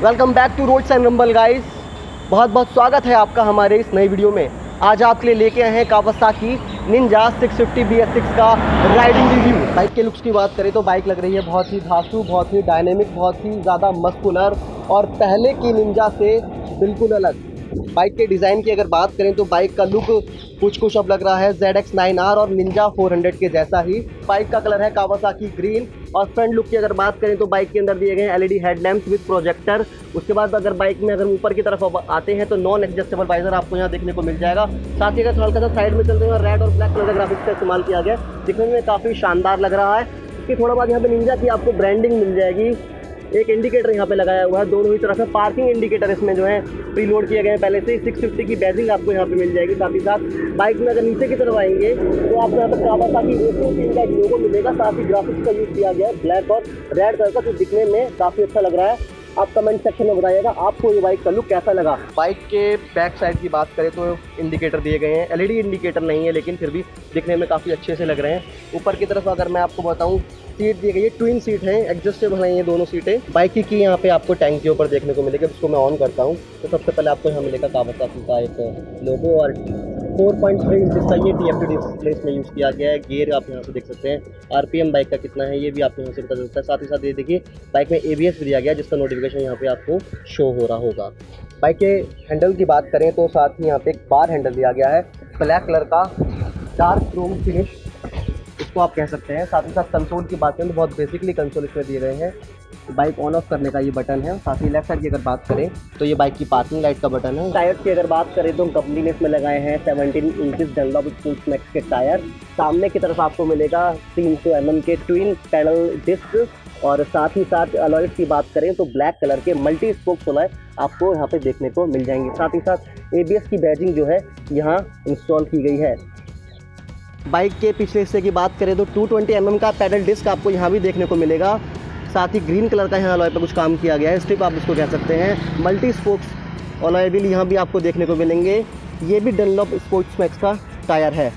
Welcome back to roads and rumble guys. बहुत बहुत स्वागत है आपका हमारे इस नई वीडियो में। आज आपके लिए लेके आए हैं कावासाकी निंजा 650 BS6 का राइडिंग रिव्यू। बाइक के लुक्स की बात करें तो बाइक लग रही है बहुत ही धांसू, बहुत ही डायनेमिक, बहुत ही ज़्यादा मस्कुलर और पहले की निंजा से बिल्कुल अलग। बाइक के डिज़ाइन की अगर बात करें तो बाइक का लुक कुछ अब लग रहा है ZX9R और निंजा 400 के जैसा ही। बाइक का कलर है कावासाकी ग्रीन। और फ्रंट लुक की अगर बात करें तो बाइक के अंदर दिए गए हैं LED हेडलैम्प्स विद प्रोजेक्टर। उसके बाद अगर बाइक में अगर ऊपर की तरफ आते हैं तो नॉन एडजस्टेबल वाइजर आपको यहाँ देखने को मिल जाएगा। साथ ही अगर हल्का सा साइड में चलते हैं रेड और ब्लैक कलर का ग्राफिक्स का इस्तेमाल किया गया, दिखने में काफ़ी शानदार लग रहा है। इसके थोड़ा बाद यहाँ पे निंजा की आपको ब्रांडिंग मिल जाएगी। एक इंडिकेटर यहाँ पे लगाया हुआ है दोनों ही तरफ से, पार्किंग इंडिकेटर इसमें जो है प्रीलोड किए गए हैं पहले से। 650 की बैजिंग आपको यहाँ पे मिल जाएगी। साथ ही साथ बाइक में अगर नीचे की तरफ आएंगे तो आपको यहाँ पर कावासाकी रेसिंग टीम का एक लोगो मिलेगा। साथ ही ग्राफिक्स का यूज़ किया गया है ब्लैक और रेड कलर का, जो दिखने में काफ़ी अच्छा लग रहा है। आप कमेंट सेक्शन में बताइएगा आपको ये बाइक का लुक कैसा लगा। बाइक के बैक साइड की बात करें तो इंडिकेटर दिए गए हैं, LED इंडिकेटर नहीं है लेकिन फिर भी दिखने में काफ़ी अच्छे से लग रहे हैं। ऊपर की तरफ अगर मैं आपको बताऊं, सीट दी गई है, ट्विन सीट है, एडजस्टेबल है ये दोनों सीटें। बाइक की यहाँ पे आपको टैंक के ऊपर देखने को मिलेगा। इसको मैं ऑन करता हूँ तो सबसे पहले आपको यहाँ मिलेगा कावासाकी का एक लोगो और 4.3 इंच का ये TFT डिस्प्ले इसमें यूज़ किया गया है। गियर आप यहाँ से देख सकते हैं, RPM बाइक का कितना है ये भी आपको यहाँ से पता चलता है। साथ ही साथ ये देखिए बाइक में ABS भी दिया गया है, जिसका नोटिफिकेशन यहाँ पे आपको शो हो रहा होगा। बाइक के हैंडल की बात करें तो साथ ही यहाँ पे एक बार हैंडल दिया गया है, ब्लैक कलर का डार्क क्रोम फिनिश इसको आप कह सकते हैं। साथ ही साथ कंसोल की बात करें तो बहुत बेसिकली कंसोल इसमें दिए गए हैं। बाइक ऑन ऑफ करने का ये बटन है। साथ ही लेफ्ट साइड की अगर बात करें तो ये बाइक की पार्किंग लाइट का बटन है। टायर्स की अगर बात करें तो कंपनी ने इसमें लगाए हैं 17 इंचेस डनलॉप स्पोर्ट्समैक्स के टायर। सामने की तरफ आपको मिलेगा 300 mm के ट्विन पैडल डिस्क। और साथ ही साथ अलॉयज की बात करें तो ब्लैक कलर के मल्टी स्पोक्स अलॉय आपको यहाँ पे देखने को मिल जाएंगे। साथ ही साथ ABS की बैजिंग जो है यहाँ इंस्टॉल की गई है। बाइक के पिछले हिस्से की बात करें तो 220 mm का पैडल डिस्क आपको यहाँ भी देखने को मिलेगा। साथ ही ग्रीन कलर का यहाँ अलॉय पर कुछ काम किया गया है, स्ट्रिप आप इसको कह सकते हैं। मल्टी स्पोक्स अलॉय व्हील यहाँ भी आपको देखने को मिलेंगे। ये भी डनलॉप स्पोर्ट्समैक्स का टायर है।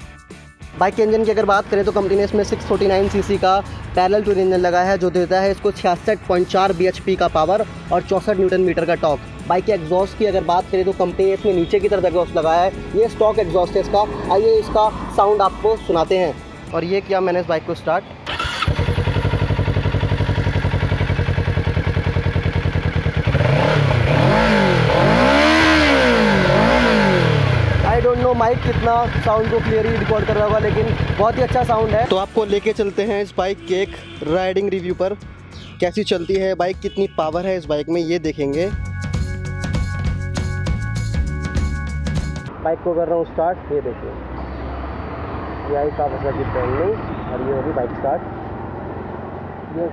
बाइक के इंजन की अगर बात करें तो कंपनी ने इसमें 649 cc का पैरेलल ट्विन इंजन लगाया है, जो देता है इसको 66.4 bhp का पावर और 64 Nm का टॉर्क। बाइक के एग्जॉस्ट की अगर बात करें तो कंपनी ने इसमें नीचे की तरफ एग्जॉस्ट लगाया है, ये स्टॉक एग्जॉस्ट है इसका। आइए इसका साउंड आपको सुनाते हैं। और ये किया मैंने इस बाइक को start. I don't know mic कितना साउंड को क्लियरली रिकॉर्ड कर रहा होगा, लेकिन बहुत ही अच्छा साउंड है। तो आपको लेके चलते हैं इस बाइक के एक राइडिंग रिव्यू पर। कैसी चलती है बाइक, कितनी पावर है इस बाइक में, ये देखेंगे। बाइक को कर रहा हूँ स्टार्ट, ये देखिए ये आई कावासाकी ब्रांडिंग और ये होगी बाइक स्टार्ट। ये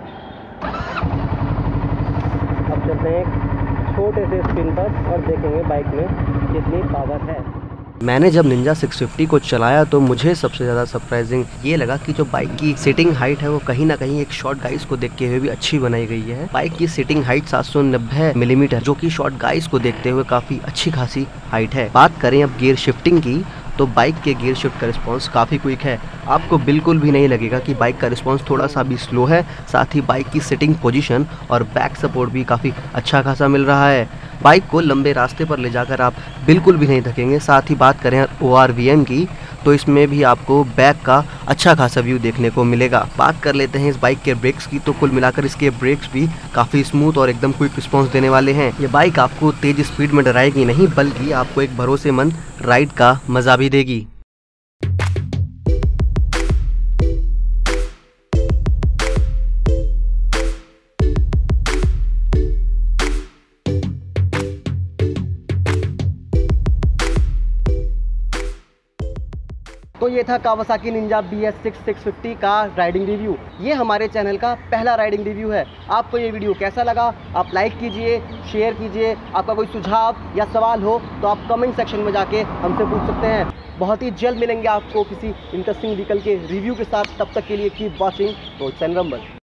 अब चलते हैं छोटे से स्पिन पर और देखेंगे बाइक में कितनी पावर है। मैंने जब निंजा 650 को चलाया तो मुझे सबसे ज़्यादा सरप्राइजिंग ये लगा कि जो बाइक की सिटिंग हाइट है वो कहीं ना कहीं एक शॉर्ट गाइस को देखते हुए भी अच्छी बनाई गई है। बाइक की सिटिंग हाइट 790 मिलीमीटर, जो कि शॉर्ट गाइस को देखते हुए काफ़ी अच्छी खासी हाइट है। बात करें अब गियर शिफ्टिंग की तो बाइक के गियर शिफ्ट का रिस्पांस काफ़ी क्विक है। आपको बिल्कुल भी नहीं लगेगा कि बाइक का रिस्पांस थोड़ा सा भी स्लो है। साथ ही बाइक की सिटिंग पोजीशन और बैक सपोर्ट भी काफ़ी अच्छा खासा मिल रहा है। बाइक को लंबे रास्ते पर ले जाकर आप बिल्कुल भी नहीं थकेंगे। साथ ही बात करें ORVM की तो इसमें भी आपको बैक का अच्छा खासा व्यू देखने को मिलेगा। बात कर लेते हैं इस बाइक के ब्रेक्स की तो कुल मिलाकर इसके ब्रेक्स भी काफ़ी स्मूथ और एकदम क्विक रिस्पांस देने वाले हैं। ये बाइक आपको तेज स्पीड में डराएगी नहीं, बल्कि आपको एक भरोसेमंद राइड का मज़ा भी देगी। तो ये था कावासाकी निंजा BS6 650 का राइडिंग रिव्यू। ये हमारे चैनल का पहला राइडिंग रिव्यू है। आपको ये वीडियो कैसा लगा आप लाइक कीजिए, शेयर कीजिए। आपका कोई सुझाव या सवाल हो तो आप कमेंट सेक्शन में जाके हमसे पूछ सकते हैं। बहुत ही जल्द मिलेंगे आपको किसी इंटरेस्टिंग व्हीकल के रिव्यू के साथ। तब तक के लिए keep watching roads and rumble.